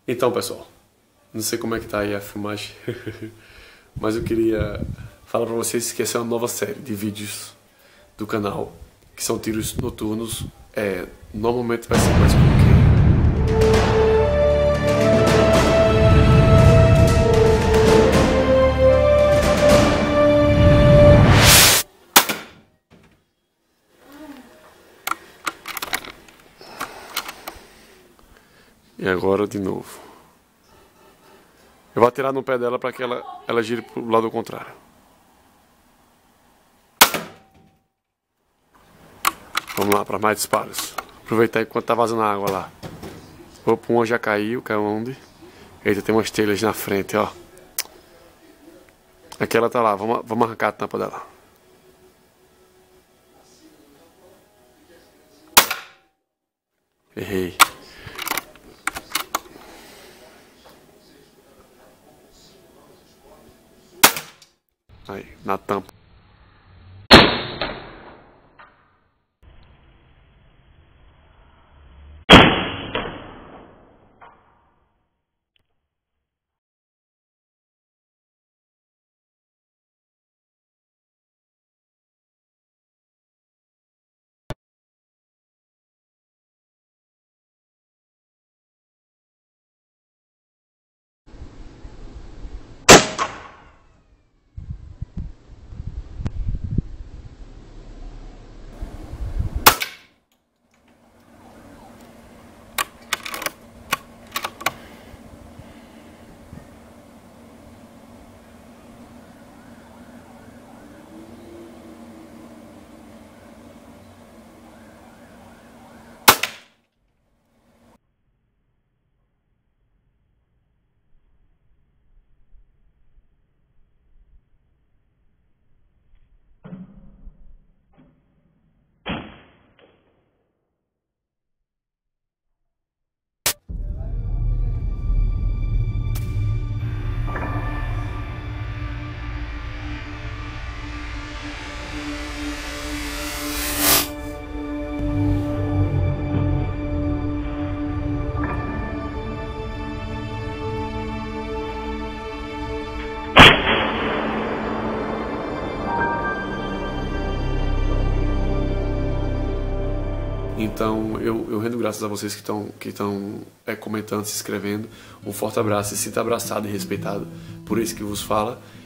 Então, pessoal, não sei como é que tá aí a filmagem, mas eu queria falar pra vocês que essa é uma nova série de vídeos do canal, que são tiros noturnos. Normalmente vai ser mais porque... E agora de novo. Eu vou atirar no pé dela para que ela gire pro lado contrário. Vamos lá para mais disparos. Aproveitar enquanto tá vazando a água lá. Opa, uma já caiu onde? Eita, tem umas telhas na frente, ó. Aquela tá lá, vamos arrancar a tampa dela. Errei. Aí, na tampa. Então, eu rendo graças a vocês que estão comentando, se inscrevendo. Um forte abraço e sinta abraçado e respeitado por esse que vos fala.